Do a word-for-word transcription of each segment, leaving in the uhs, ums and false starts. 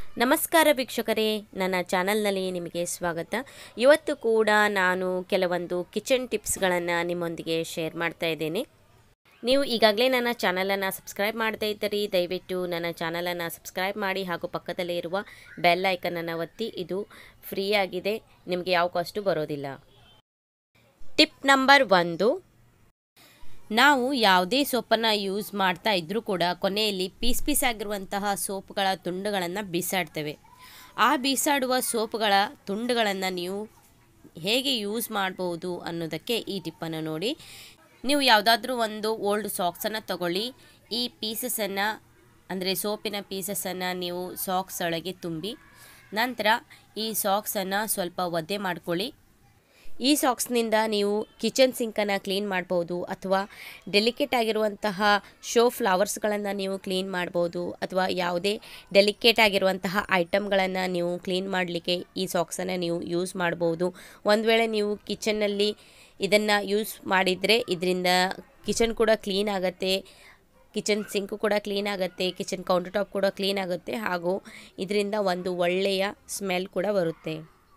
ನಮಸ್ಕಾರ ವೀಕ್ಷಕರೇ, ನನ್ನ ಚಾನಲ್ನಲ್ಲಿ ನಿಮಗೆ ಸ್ವಾಗತ. ಇವತ್ತು ಕೂಡ ನಾನು ಕೆಲವೊಂದು ಕಿಚನ್ ಟಿಪ್ಸ್ಗಳನ್ನು ನಿಮ್ಮೊಂದಿಗೆ ಶೇರ್ ಮಾಡ್ತಾ ಇದ್ದೇನೆ. ನೀವು ಈಗಾಗಲೇ ನನ್ನ ಚಾನಲನ್ನು ಸಬ್ಸ್ಕ್ರೈಬ್ ಮಾಡದೇ ಇದ್ದರೆ ದಯವಿಟ್ಟು ನನ್ನ ಚಾನಲನ್ನು ಸಬ್ಸ್ಕ್ರೈಬ್ ಮಾಡಿ ಹಾಗೂ ಪಕ್ಕದಲ್ಲೇ ಇರುವ ಬೆಲ್ ಐಕನನ್ನು ಒತ್ತಿ. ಇದು ಫ್ರೀ ಆಗಿದೆ, ನಿಮಗೆ ಯಾವ ಕಾಸ್ಟು ಬರೋದಿಲ್ಲ. ಟಿಪ್ ನಂಬರ್ ಒಂದು, ನಾವು ಯಾವುದೇ ಸೋಪನ್ನು ಯೂಸ್ ಮಾಡ್ತಾ ಇದ್ದರೂ ಕೂಡ ಕೊನೆಯಲ್ಲಿ ಪೀಸ್ ಪೀಸ್ ಆಗಿರುವಂತಹ ಸೋಪ್ಗಳ ತುಂಡುಗಳನ್ನು ಬೀಸಾಡ್ತೇವೆ. ಆ ಬೀಸಾಡುವ ಸೋಪ್ಗಳ ತುಂಡುಗಳನ್ನು ನೀವು ಹೇಗೆ ಯೂಸ್ ಮಾಡ್ಬೋದು ಅನ್ನೋದಕ್ಕೆ ಈ ಟಿಪ್ಪನ್ನು ನೋಡಿ. ನೀವು ಯಾವುದಾದ್ರೂ ಒಂದು ಓಲ್ಡ್ ಸಾಕ್ಸನ್ನು ತಗೊಳ್ಳಿ. ಈ ಪೀಸಸನ್ನು ಅಂದರೆ ಸೋಪಿನ ಪೀಸಸನ್ನು ನೀವು ಸಾಕ್ಸ್ ಒಳಗೆ ತುಂಬಿ ನಂತರ ಈ ಸಾಕ್ಸನ್ನು ಸ್ವಲ್ಪ ಒದ್ದೆ ಮಾಡ್ಕೊಳ್ಳಿ. ಈ ಸಾಕ್ಸ್ನಿಂದ ನೀವು ಕಿಚನ್ ಸಿಂಕನ್ನು ಕ್ಲೀನ್ ಮಾಡ್ಬೋದು, ಅಥವಾ ಡೆಲಿಕೇಟ್ ಆಗಿರುವಂತಹ ಶೋ ಫ್ಲವರ್ಸ್ಗಳನ್ನು ನೀವು ಕ್ಲೀನ್ ಮಾಡ್ಬೋದು, ಅಥವಾ ಯಾವುದೇ ಡೆಲಿಕೇಟ್ ಆಗಿರುವಂತಹ ಐಟಮ್ಗಳನ್ನು ನೀವು ಕ್ಲೀನ್ ಮಾಡಲಿಕ್ಕೆ ಈ ಸಾಕ್ಸನ್ನು ನೀವು ಯೂಸ್ ಮಾಡ್ಬೋದು. ಒಂದು ವೇಳೆ ನೀವು ಕಿಚನ್ನಲ್ಲಿ ಇದನ್ನು ಯೂಸ್ ಮಾಡಿದರೆ ಇದರಿಂದ ಕಿಚನ್ ಕೂಡ ಕ್ಲೀನ್ ಆಗುತ್ತೆ, ಕಿಚನ್ ಸಿಂಕು ಕೂಡ ಕ್ಲೀನ್ ಆಗುತ್ತೆ, ಕಿಚನ್ ಕೌಂಟರ್ ಟಾಪ್ ಕೂಡ ಕ್ಲೀನ್ ಆಗುತ್ತೆ, ಹಾಗೂ ಇದರಿಂದ ಒಂದು ಒಳ್ಳೆಯ ಸ್ಮೆಲ್ ಕೂಡ ಬರುತ್ತೆ.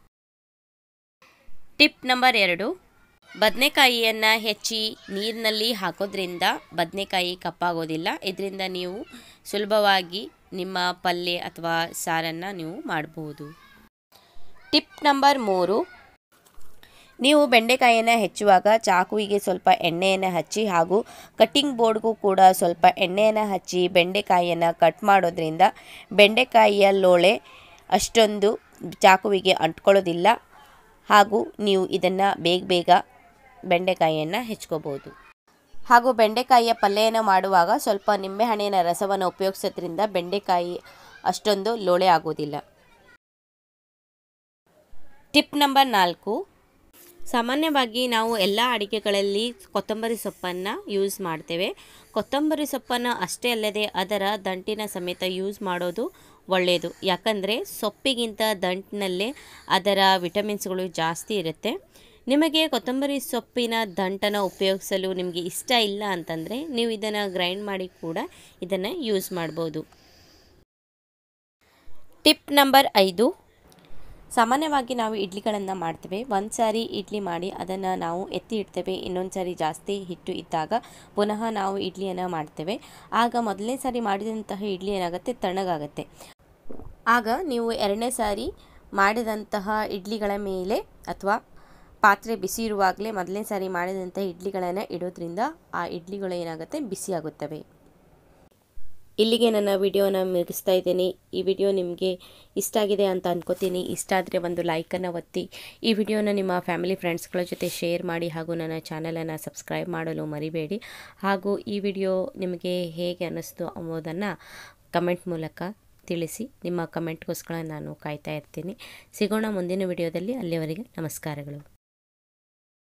ಟಿಪ್ ನಂಬರ್ ಎರಡು, ಬದನೆಕಾಯಿಯನ್ನು ಹೆಚ್ಚಿ ನೀರಿನಲ್ಲಿ ಹಾಕೋದ್ರಿಂದ ಬದನೆಕಾಯಿ ಕಪ್ಪಾಗೋದಿಲ್ಲ. ಇದರಿಂದ ನೀವು ಸುಲಭವಾಗಿ ನಿಮ್ಮ ಪಲ್ಯ ಅಥವಾ ಸಾರನ್ನು ನೀವು ಮಾಡಬಹುದು. ಟಿಪ್ ನಂಬರ್ ಮೂರು, ನೀವು ಬೆಂಡೆಕಾಯಿಯನ್ನು ಹೆಚ್ಚುವಾಗ ಚಾಕುವಿಗೆ ಸ್ವಲ್ಪ ಎಣ್ಣೆಯನ್ನು ಹಚ್ಚಿ ಹಾಗೂ ಕಟ್ಟಿಂಗ್ ಬೋರ್ಡ್ಗೂ ಕೂಡ ಸ್ವಲ್ಪ ಎಣ್ಣೆಯನ್ನು ಹಚ್ಚಿ ಬೆಂಡೆಕಾಯಿಯನ್ನು ಕಟ್ ಮಾಡೋದ್ರಿಂದ ಬೆಂಡೆಕಾಯಿಯ ಲೋಳೆ ಅಷ್ಟೊಂದು ಚಾಕುವಿಗೆ ಅಂಟ್ಕೊಳ್ಳೋದಿಲ್ಲ, ಹಾಗೂ ನೀವು ಇದನ್ನು ಬೇಗ ಬೇಗ ಬೆಂಡೆಕಾಯಿಯನ್ನು ಹೆಚ್ಕೋಬೋದು. ಹಾಗೂ ಬೆಂಡೆಕಾಯಿಯ ಪಲ್ಯವನ್ನು ಮಾಡುವಾಗ ಸ್ವಲ್ಪ ನಿಂಬೆಹಣ್ಣಿನ ರಸವನ್ನು ಉಪಯೋಗಿಸೋದ್ರಿಂದ ಬೆಂಡೆಕಾಯಿ ಅಷ್ಟೊಂದು ಲೋಳೆ ಆಗೋದಿಲ್ಲ. ಟಿಪ್ ನಂಬರ್ ನಾಲ್ಕು, ಸಾಮಾನ್ಯವಾಗಿ ನಾವು ಎಲ್ಲ ಅಡಿಗೆಗಳಲ್ಲಿ ಕೊತ್ತಂಬರಿ ಸೊಪ್ಪನ್ನು ಯೂಸ್ ಮಾಡ್ತೇವೆ. ಕೊತ್ತಂಬರಿ ಸೊಪ್ಪನ್ನು ಅಷ್ಟೇ ಅಲ್ಲದೆ ಅದರ ದಂಟಿನ ಸಮೇತ ಯೂಸ್ ಮಾಡೋದು ಒಳ್ಳೆಯದು. ಯಾಕಂದರೆ ಸೊಪ್ಪಿಗಿಂತ ದಂಟಿನಲ್ಲೇ ಅದರ ವಿಟಮಿನ್ಸ್ಗಳು ಜಾಸ್ತಿ ಇರುತ್ತೆ. ನಿಮಗೆ ಕೊತ್ತಂಬರಿ ಸೊಪ್ಪಿನ ದಂಟನ್ನು ಉಪಯೋಗಿಸಲು ನಿಮಗೆ ಇಷ್ಟ ಇಲ್ಲ ಅಂತಂದರೆ ನೀವು ಇದನ್ನು ಗ್ರೈಂಡ್ ಮಾಡಿ ಕೂಡ ಇದನ್ನು ಯೂಸ್ ಮಾಡ್ಬೋದು. ಟಿಪ್ ನಂಬರ್ ಐದು, ಸಾಮಾನ್ಯವಾಗಿ ನಾವು ಇಡ್ಲಿಗಳನ್ನು ಮಾಡ್ತೇವೆ. ಒಂದು ಸಾರಿ ಇಡ್ಲಿ ಮಾಡಿ ಅದನ್ನು ನಾವು ಎತ್ತಿ ಇಡ್ತೇವೆ, ಇನ್ನೊಂದು ಸಾರಿ ಜಾಸ್ತಿ ಹಿಟ್ಟು ಇದ್ದಾಗ ಪುನಃ ನಾವು ಇಡ್ಲಿಯನ್ನು ಮಾಡ್ತೇವೆ. ಆಗ ಮೊದಲನೇ ಸಾರಿ ಮಾಡಿದಂತಹ ಇಡ್ಲಿ ಏನಾಗುತ್ತೆ, ತಣ್ಣಗಾಗುತ್ತೆ. ಆಗ ನೀವು ಎರಡನೇ ಸಾರಿ ಮಾಡಿದಂತಹ ಇಡ್ಲಿಗಳ ಮೇಲೆ ಅಥವಾ ಪಾತ್ರೆ ಬಿಸಿ ಇರುವಾಗಲೇ ಮೊದಲನೇ ಸಾರಿ ಮಾಡಿದಂಥ ಇಡ್ಲಿಗಳನ್ನು ಇಡೋದ್ರಿಂದ ಆ ಇಡ್ಲಿಗಳು ಏನಾಗುತ್ತೆ, ಬಿಸಿಯಾಗುತ್ತವೆ. ಇಲ್ಲಿಗೆ ನನ್ನ ವಿಡಿಯೋನ ಮುಗಿಸ್ತಾ ಇದ್ದೀನಿ. ಈ ವಿಡಿಯೋ ನಿಮಗೆ ಇಷ್ಟ ಆಗಿದೆ ಅಂತ ಅನ್ಕೋತೀನಿ. ಇಷ್ಟ ಆದರೆ ಒಂದು ಲೈಕನ್ನು ಒತ್ತಿ, ಈ ವಿಡಿಯೋನ ನಿಮ್ಮ ಫ್ಯಾಮಿಲಿ ಫ್ರೆಂಡ್ಸ್ಗಳ ಜೊತೆ ಶೇರ್ ಮಾಡಿ, ಹಾಗೂ ನನ್ನ ಚಾನಲನ್ನು ಸಬ್ಸ್ಕ್ರೈಬ್ ಮಾಡಲು ಮರಿಬೇಡಿ. ಹಾಗೂ ಈ ವಿಡಿಯೋ ನಿಮಗೆ ಹೇಗೆ ಅನ್ನಿಸ್ತು ಎಂಬುದನ್ನು ಕಮೆಂಟ್ ಮೂಲಕ ತಿಳಿಸಿ. ನಿಮ್ಮ ಕಮೆಂಟ್ಗೋಸ್ಕರ ನಾನು ಕಾಯ್ತಾ ಇರ್ತೀನಿ. ಸಿಗೋಣ ಮುಂದಿನ ವಿಡಿಯೋದಲ್ಲಿ. ಅಲ್ಲಿಯವರೆಗೆ ನಮಸ್ಕಾರಗಳು.